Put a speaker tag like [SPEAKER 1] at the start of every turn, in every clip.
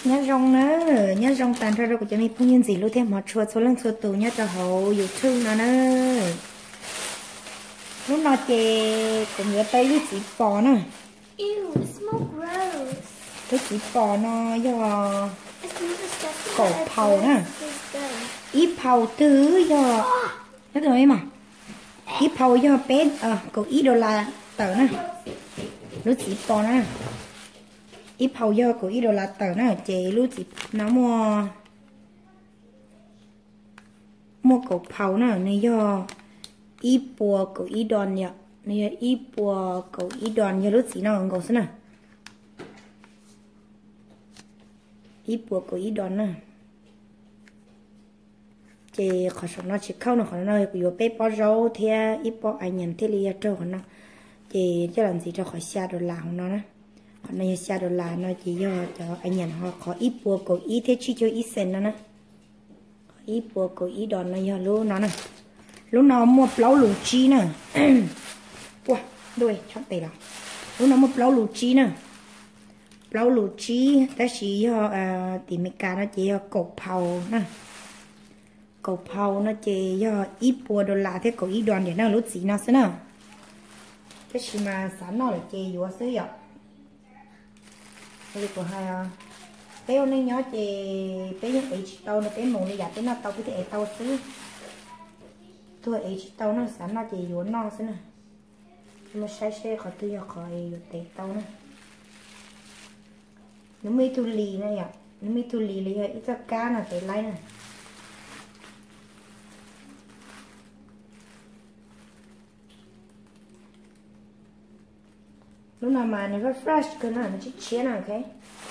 [SPEAKER 1] nhá rong nữa nhá rong tàn ra đâu có cho mình phong nhiên gì luôn thêm mà chua số lần số tù nhá cho hậu YouTube nữa nữa lúc nào chè cũng nhớ tay với chỉ bò nữa.
[SPEAKER 2] Ew, it smells gross.
[SPEAKER 1] Cái chỉ bò nó do cổ phàu nè, ít phàu tứ do nó rồi mà ít phàu do bé cổ ít đô la tờ nè, lúc chỉ bò nè, ít phàu do cổ ít đô la tờ nè, chè lúc chỉ nó mua cổ phàu nè, này do ít bùa cổ ít đòn nhở, này ít bùa cổ ít đòn như lúc chỉ nó còn xem nè. Ít bùa của ít đòn nè, chị khỏi sợ nó chỉ khâu nó khỏi nó có bé bao rau thì ít bao anh nhận thế li cho khỏi nó chị cho làm gì cho khỏi xa đồ làm nó nè, khỏi nó xa đồ làm nó chỉ cho anh nhận họ khỏi ít bùa của ít thế chỉ cho ít sen nó nè, ít bùa của ít đòn nó giờ luôn nó nè, lúc nào mua plau lù chi nè, wow đuôi chọn tệ rồi, lúc nào mua plau lù chi nè. Lâu lù chi ta chỉ cho tìm mấy cái nó chỉ cho cột phàu nè, cột phàu nó chỉ cho ít bùa đồ lạ thế có ít đoàn để nó lút gì nó xem nào, cái gì mà sẵn nó là chỉ vừa xứ vậy, đây của hai bé ông này nhỏ chỉ bé những ấy tàu nó bé mồm này giả bé nó tàu cái thể tàu xứ, thôi ấy tàu nó sẵn nó chỉ vừa nó xem nào, mà sai xe khỏi tư khỏi để tàu nữa. Nó mới thu lì này ạ, nó mới thu lì là ít cho cá là phải lấy này. Lúc nào mà nó rất fresh cơ nó chỉ chia nào cái.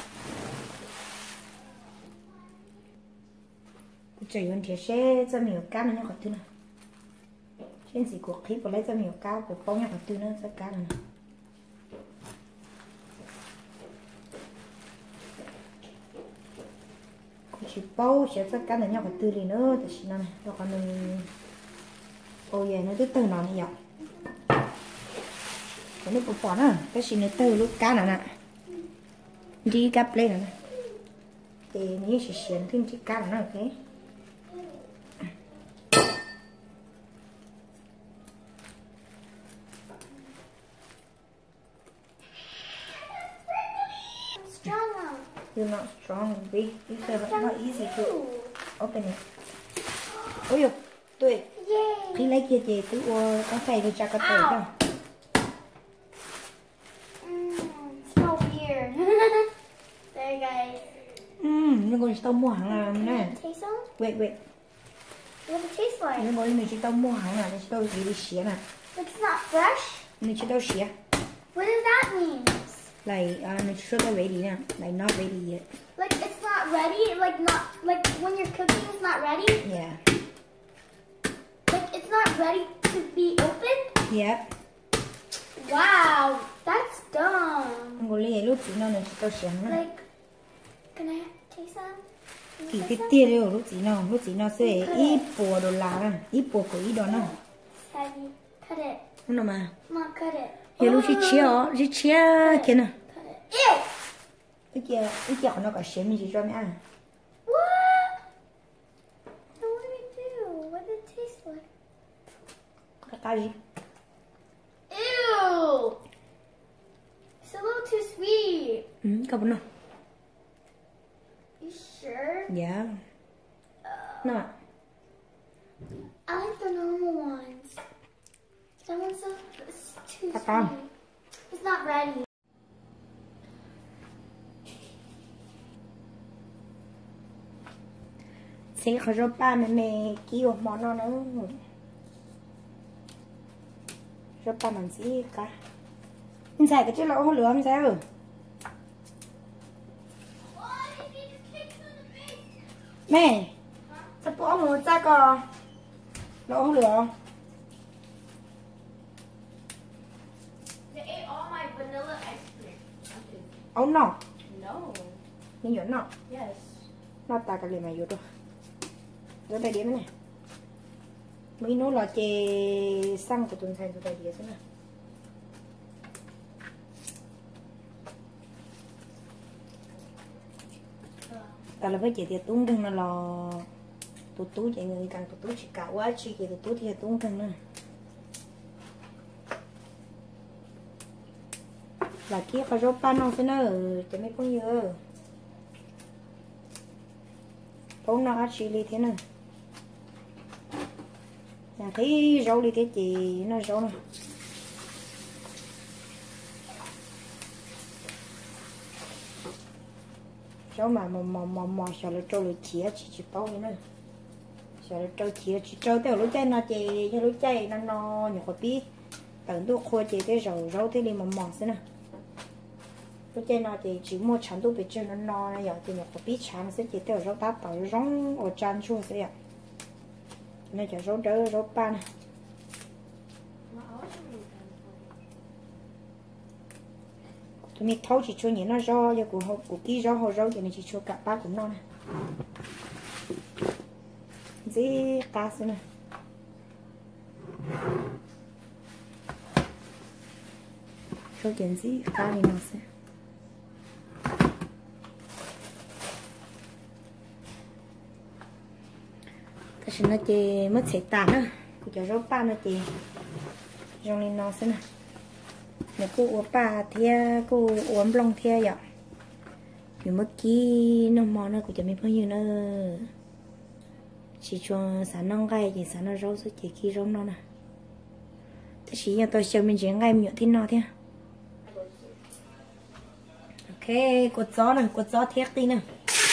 [SPEAKER 1] Chỉ còn chỉ sẽ cho nhiều cá nó khỏi thứ nào. Trên gì cuộc khí của lấy cho nhiều cá của bông nhau khỏi thứ nữa cho cá này. Chỉ bao sẽ tất cả là nhau phải tư đi nữa thì xin này rồi còn mình ôi giờ nó từ nó này dọc cái nước bột á cái xin nó từ lúc cá nào nè đi cặp lên nè thì như sẽ xuyên thêm chiếc cá nào cái You're not strong, big. You said it's not easy to open it. Ôi dồi, tuổi. Khi lấy kia chị cứ con thầy được cho cái tuổi đâu.
[SPEAKER 2] Smell weird. There guys.
[SPEAKER 1] Nhưng còn tao mua hàng làm nè.
[SPEAKER 2] Taste some?
[SPEAKER 1] Wait.
[SPEAKER 2] What does it taste like?
[SPEAKER 1] Nhưng còn mình chỉ tao mua hàng là nên tao gì đi xía nè.
[SPEAKER 2] Like it's not fresh?
[SPEAKER 1] Nên chỉ tao xía.
[SPEAKER 2] What does that mean?
[SPEAKER 1] Like nên chỉ tao ready nè, like not ready yet.
[SPEAKER 2] Like it's not ready? Like when you're cooking it's not ready?
[SPEAKER 1] Yeah.
[SPEAKER 2] Like it's not ready to be opened?
[SPEAKER 1] Yep.
[SPEAKER 2] Wow, that's dumb.
[SPEAKER 1] Không có lấy lúc chỉ nó nên chỉ tao xía nè.
[SPEAKER 2] Like, can I taste some?
[SPEAKER 1] Thì cái tia đấy lúc chỉ nó sẽ ít bùa đồ lá nè, ít bùa của ít đó nè.
[SPEAKER 2] Heavy. Cut it.
[SPEAKER 1] Không nào mà.
[SPEAKER 2] Mom, cut it.
[SPEAKER 1] Giờ lúc chỉ chia kia nè.
[SPEAKER 2] Cut it. Ew!
[SPEAKER 1] Cái kia nó có xém gì cho mẹ ăn.
[SPEAKER 2] What? So what do we do? What did it taste like?
[SPEAKER 1] Cái gì?
[SPEAKER 2] Ew! It's a little too sweet.
[SPEAKER 1] Có bốn nào?
[SPEAKER 2] You sure?
[SPEAKER 1] Yeah. No.
[SPEAKER 2] I like the normal ones. That one's so it's too
[SPEAKER 1] Papa.
[SPEAKER 2] sweet. It's not ready.
[SPEAKER 1] Sẽ có cho ba mẹ kêu món nó nữa. Cho ba mình gì cả. Mình xài cái chiếc lỗ hôn lửa mình sao? Mẹ, sao bố ông muốn ra cò? Lỗ hôn lửa.
[SPEAKER 2] They ate all my vanilla ice cream.
[SPEAKER 1] Ông nọ.
[SPEAKER 2] No.
[SPEAKER 1] Nhưng nhớ nọ.
[SPEAKER 2] Yes.
[SPEAKER 1] Nó ta cái liền mà vô rồi. Rồi tay đĩa này. Mấy nó là chè xăng của tuần thành rồi tay đĩa thế này. cả là với chị thì tung cưng nó là tú chị người càng tú chỉ cả quá chị tú thì tung cưng nữa là kia có rau pan không thế nữa chị mấy con nhớ con nó chili thế này nhà thấy rau đi thế chị nó rau này rau mà sợ là trâu là chia chỉ bao như này sợ là trâu chia chỉ trâu theo lúa chay nó chị cho lúa chay nó nhỏ khỏi bí tận tôi khô chị cái rau thế đi mò thế này lúa chay nó chị chỉ mua chán tôi bị chơi nó này giờ thì nhỏ khỏi bí chán sẽ chỉ theo rau táp bảo rong ở chan chua thế ạ này cho rau đỡ rau pan tụi mình thâu chỉ cho những nó rau cho của ký rau cho nên chỉ cho cả ba cũng non này dễ cá xem này cho chuyện gì cá thì nó sẽ cái gì nó chỉ mất sẽ tàn á của cho rau pan nó chỉ rau nên nó sẽ này nếu cô uống bà thì cô uống lòng thì vậy nhưng mà khi nó mòn nó cũng chẳng biết bao nhiêu nữa chỉ cho sản nông gai thì sản nó rau số chỉ khi rau nó nè thế chỉ nhà tôi xem mình chỉ gai miệng thì nó thế ok cột gió thiệt đi nè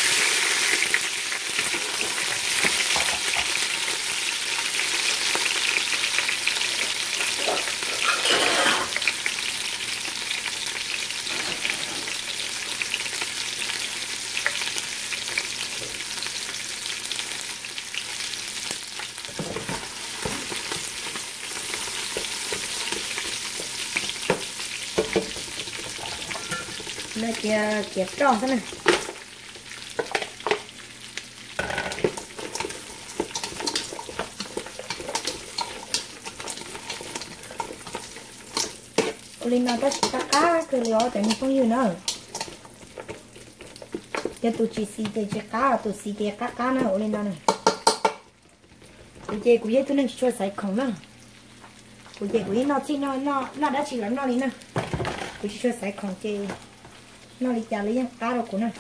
[SPEAKER 1] nó kia tròn thế này lên nó đã chỉ cá cái liều tại mình không nhiều nữa giờ tụi chị xì để cho cá tụi xì để cá nữa lên đó này bây giờ cũng vậy tụi nên cho sấy không nữa bây giờ cũng nó chỉ nó đã chỉ là nó lên nè cũng cho sấy không chứ nó đi chả lấy cá đâu cũng nè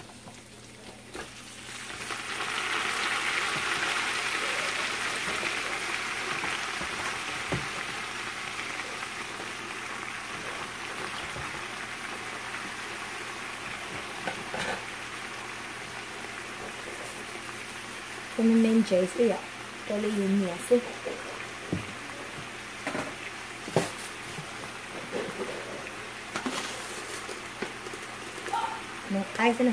[SPEAKER 1] mình nên chế xí ạ cho lấy nhiều xí một cái thế này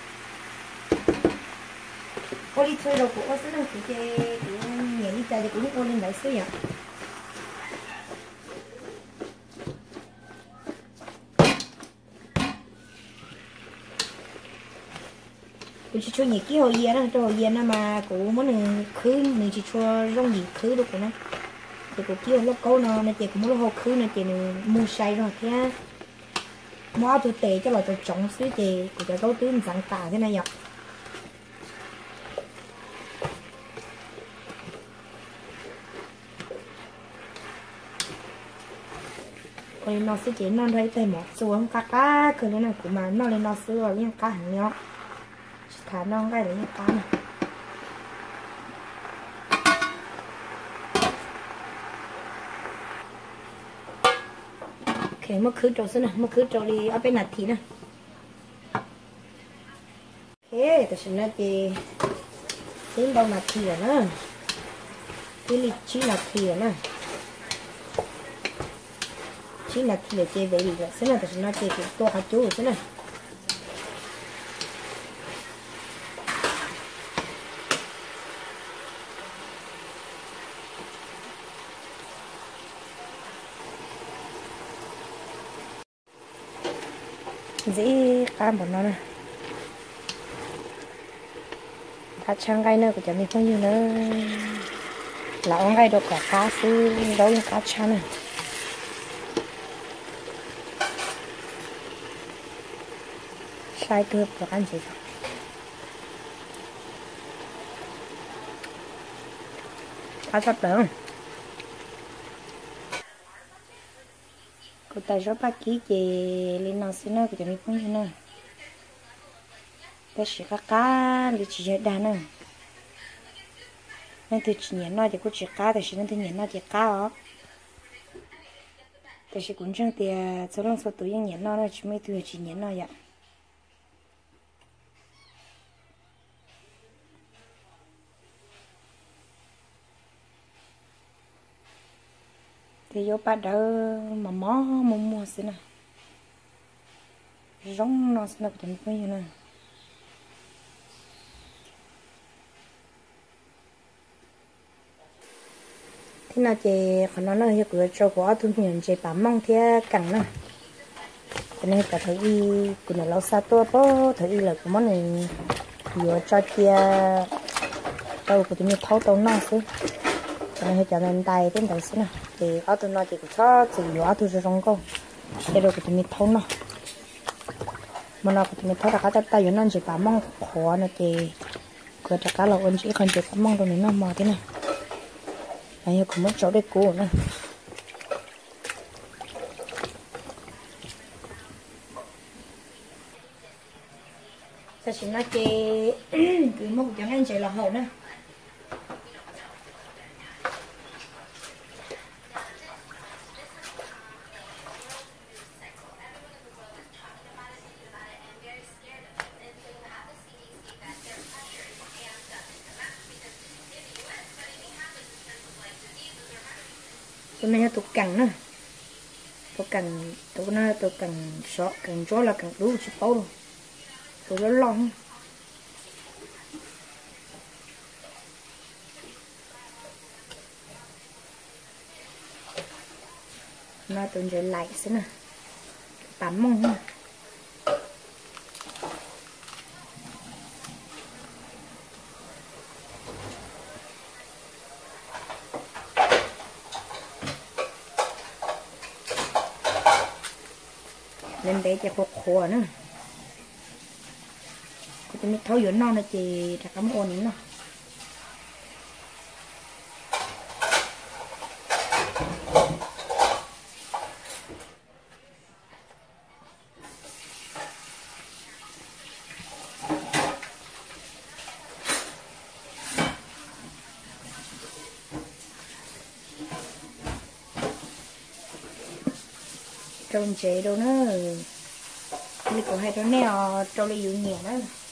[SPEAKER 1] ô đi chơi đâu cũng có xí đâu cũng chơi cũng nhẹ đi chơi thì cũng ô lên lại xí ạ tôi chỉ cho nhẹ cái hồi giờ đó cho hồi giờ nó mà cũng muốn khứ mình chỉ cho rong gì khứ được của nó thì cũng kêu nó câu nó chỉ cũng muốn hồ khứ nó chỉ mua say rồi thế mua tôi tệ cho là tôi trồng xíu thì cũng cho câu tưới dạng cả thế này nhở rồi nó sẽ chỉ nó thấy tay một xuống cá cứ thế này cũng mà nó lên nó sữa rồi nha cá hàng nhóc thả non cái đấy cá này ok mất khứ trâu xí nè mất khứ trâu đi ở bên này thì nè ok tôi sẽ nói gì đến đâu mà thì rồi nè cái lịch chỉ là thì rồi nè chỉ là thì để chơi về gì rồi xí nè tôi sẽ nói chơi thì tôi hạt chú rồi xí nè dễ cam của nó này cá trắng gai nữa của chả mình không nhiều nữa là ông gai được cả cá sư đâu như cá trắng này sai cướp của anh chị phá sắp được cô ta rất bác ký chị lên nó xin nó của chị mình cũng như nào ta sẽ cá để chị chơi đàn nữa nên từ chị nhện nó thì cô chỉ cá thì chị nên từ nhện nó thì cá ó thì chị cũng chẳng thì số lượng số tuổi nhện nó chỉ mấy từ chị nhện nó vậy thì vô bắt đầu mà mua xin nè giống nó xin nó của mình cũng như nào thế nào chị còn nó là cái cho quá tôi nhận chị bám mong thế cẳng nè cho nên cả thời y của nó lâu xa tôi bố thời y là của món này vừa cho chia tàu của tôi như thấu tàu nó xí cho nên cho nên tay đến tay xí nè thì ở tôi nói chị cũng cho chỉ vừa tôi sẽ rong câu để rồi của tôi như thấu nó mà nó của tôi như thấu là cái tay nó chỉ bám mong khó nè chị của tất cả là ôn chỉ còn chị bám mong đâu nữa nó mò thế này này cũng mất chỗ để cũ nữa ta chỉ nói chị cứ một cho anh chạy là hậu nữa cho nên tụt cẳng nữa tụt cẳng tụt nó tụt cẳng sọ cẳng chó là cẳng đủ chỉ bao rồi tụt nó long nó tụt rồi lại xem nào tắm mông ha nên bé cho khô nữa cái mình thấu giữa non là chị đã cắm ồn nữa trồng chế đâu nữa đi có hai đứa nèo trâu lấy dụ nhẹ đó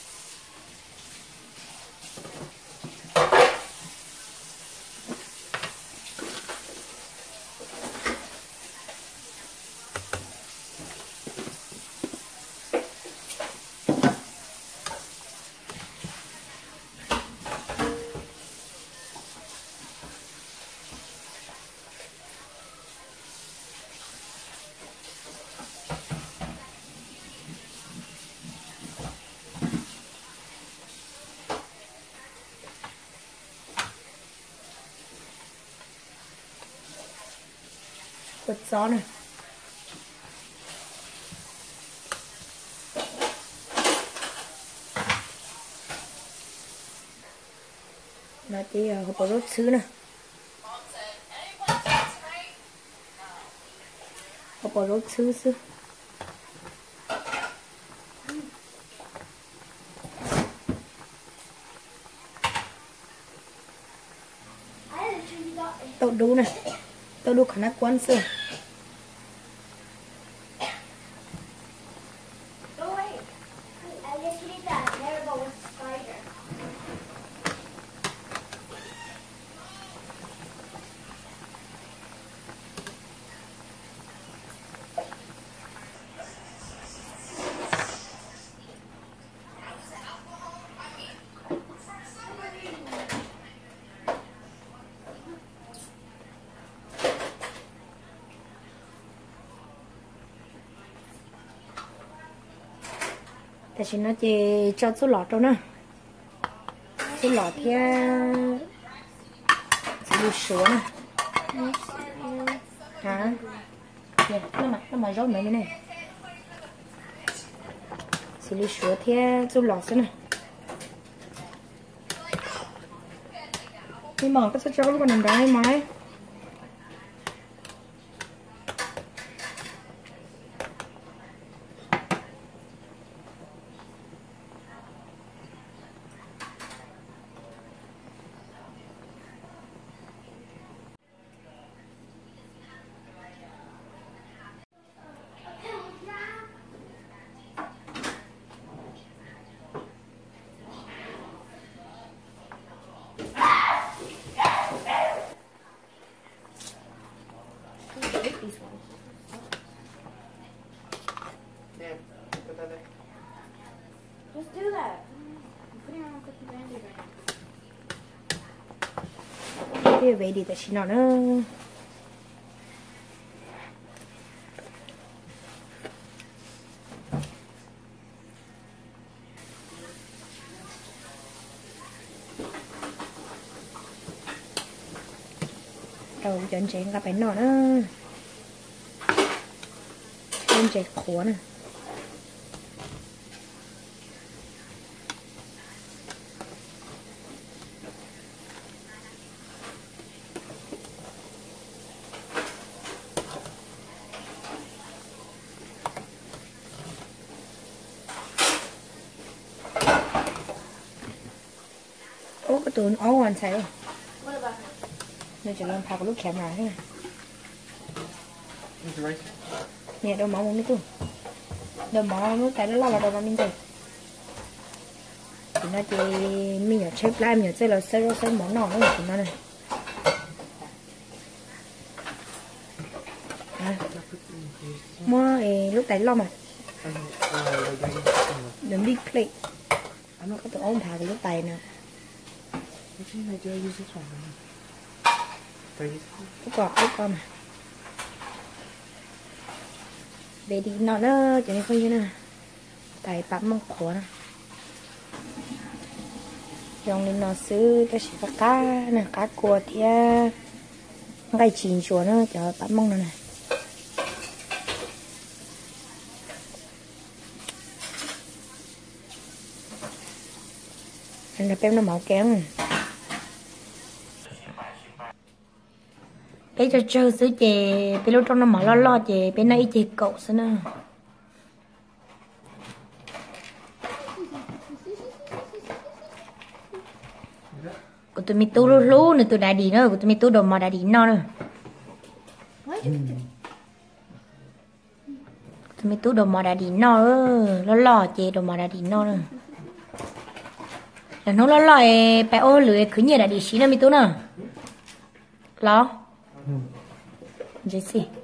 [SPEAKER 1] bật gió này là tí hộp bò rốt xứ này hộp bò rốt xứ xứ tàu đu này tàu đu khả năng quan sơ ta chỉ nói chị cho số lọt đâu nè số lọt thì đi xuống nè hả nè nó mà rau mấy cái này xử lý xuống thì số lọt thế này đi mòn cái sốt chó còn nằm đó hay máy
[SPEAKER 2] Just do that. I'm putting on cookie brandy right now.
[SPEAKER 1] cái vậy đi tại xin nó nữa đầu chọn chuyện gặp phải nó nữa chọn chuyện khổ nè cái tụi áo hoàn sai rồi
[SPEAKER 2] What about her?
[SPEAKER 1] nên chỉ làm phao lúc kẹm lại thế này nè đâu máu một cái đâu máu nó tại nó lo là đâu mà mình chơi thì nó chỉ mình ở chép lại mình ở chơi là sơ món nọ nữa thì nó này mua lúc tại lo mà đừng big plate nó có tụi ống thả cái lúc tay nè lúc còn mà về đi nó cho nên không như nè tại bắp măng khổ nè dòng lên nó xứ ta chỉ có cá nè cá cua thì ngay chín chuột nữa cho bắp măng này anh là bém nó máu kém cái cho chơi xứ chè cái lúc trong nó mở lo chè bên này chè cậu xứ nữa của tụi mình tu lú nữa tụi đại đi nữa của tụi mình tu đồ mà đại đi no nữa tụi mình tu đồ mà đại đi no lo chè đồ mà đại đi no nữa là nó lo phải ô lưỡi cứ như đại đi xí nữa mình tu nữa lo Jesse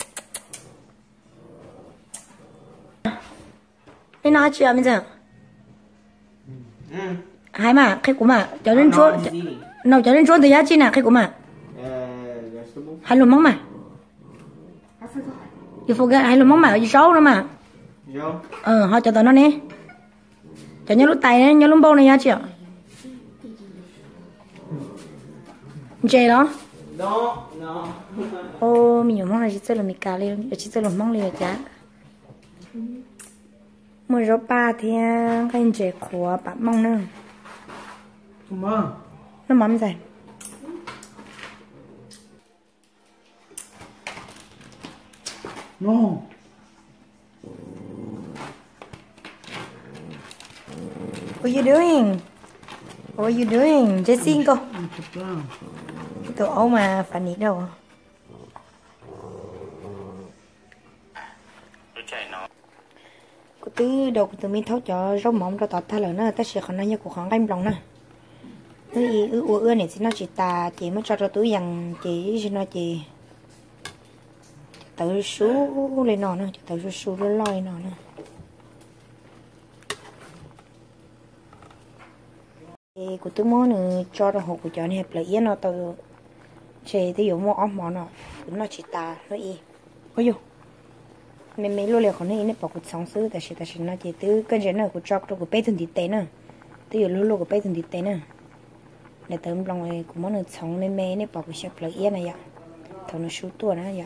[SPEAKER 1] cái nói chuyện bây giờ hai mà cái của mà cho nên chúa nào cho nên chúa từ giá chi nào cái của mà hai luôn món mà you forget hai luôn món mà ở dưới số nữa mà họ cho tao nó nè cho nhớ lúc tay nhớ lúc bông này giá chi ạ chê đó ô mình mong là chỉ chơi là mình cà lên chỉ chơi là mong liền chả mua rau ba thì cái anh trẻ khổ bạn mong nữa nó mắm gì
[SPEAKER 3] no
[SPEAKER 1] what are you doing Jesse cô tụi ấu mà phải nít đâu cô tư đầu tụi mình tháo cho rau mỏng rau tọt thay lời nó ta sẽ còn nói như cuộc khoảng lòng nè cái ưa này thì nó chỉ tà chỉ mới cho túi dằn chỉ cho nó chỉ tự số lên nọ nữa tự số lên loi nọ nữa của tôi muốn cho nó hộp của cho này là yên nó từ chế thì dụ mua ống món nó nó chỉ ta nó y ôi dù mình luôn liền còn này nó bảo cuộc sống xứ tại vì nó chỉ từ cái gì nữa của cho của bé thường thịt tê nữa từ dụ luôn của bé thường thịt tê nữa để tấm lòng này của món nó sống mình nó bảo cuộc sống là yên này vậy thằng nó số tuổi nó vậy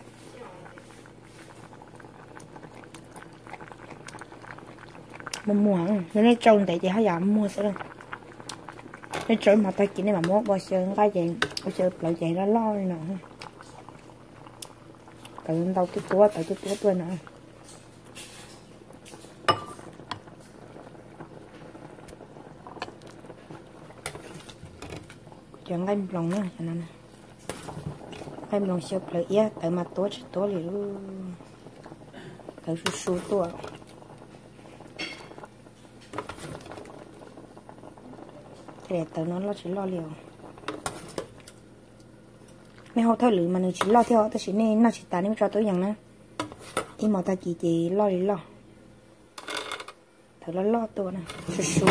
[SPEAKER 1] mà mua hàng nó trồng tại chỉ hay giảm mua sẽ được cái chỗ mà ta chỉ này mà mua bao giờ cái gì bao giờ lại chạy ra lo nữa tự đâu cái tua nữa chọn cái lòng nữa cho nên cái lòng siêu lợi á tự mà tối liền tự su tua để tự nó chỉ lo liều mấy họ thôi lử mà nó chỉ lo theo tôi chỉ nên nó chỉ tán nên cho tôi rằng nữa thì mà ta chỉ lo đi lo thử lo tôi này su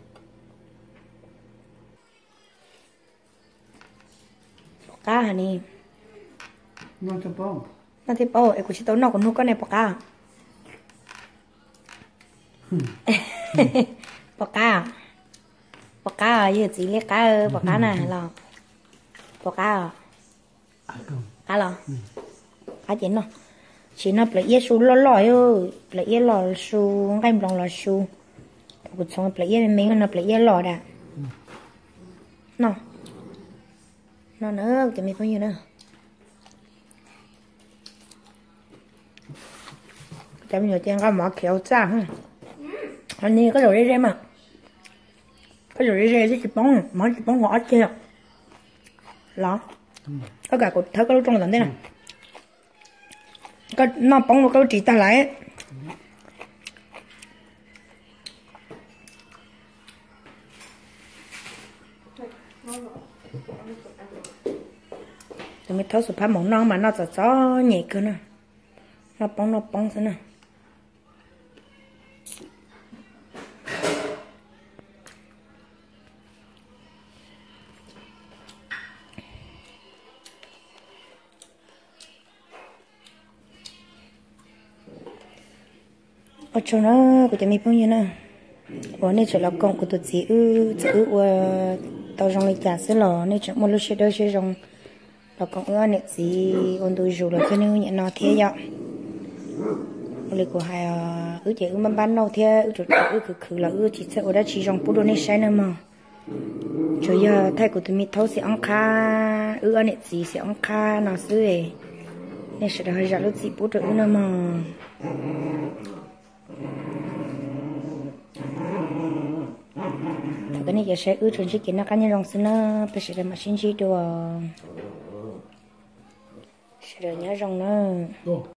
[SPEAKER 1] cá hả nè
[SPEAKER 3] nó cho bông
[SPEAKER 1] nó thì bao em cũng chỉ tao nó còn nuôi con này bọc cá bọc cá giờ chỉ lấy cá bọc cá này là bọc cá cá là cá chín nó chỉ nó phải yết su lo ơi phải yết lò su cái lòng là su cuộc sống phải yết mình nó phải yết lò đã nó nữa cái mình bao nhiêu nữa chấm nhiều trên cái mỏ kéo ra anh đi cái rồi đi mà cái rồi đi chỉ bóng mỏ chỉ bóng ngõ chưa đó có cả cột thớ cái trong lần thế này cái nó bóng một cái chỉ ta lại tụi mình tháo sụp phá mỏng non mà nó gió nhẹ cơ nè nó bóng thế nè ở chỗ nó của mình bao nhiêu nè ở đây chỗ là con của tụi chị tao trong lấy cả xí lò nên chỗ một lúc sẽ đôi sẽ trong là con ở này gì ôn tôi dù là cái nếu nhận nó thế vậy lấy của hai chỉ mà bán đâu thế chỗ cứ là chỉ sẽ ở đây chỉ trong bút đồ này sai nữa mà chỗ giờ thay của tụi mình thấu sẽ ăn kha ở này gì sẽ ăn kha nó xứ ấy nên sẽ hơi lúc gì bút đồ nữa mà cái này giờ sẽ trên chiếc kia nó cá nhân rong xin nó phải sẽ làm machine chi đồ sẽ nhớ rong nó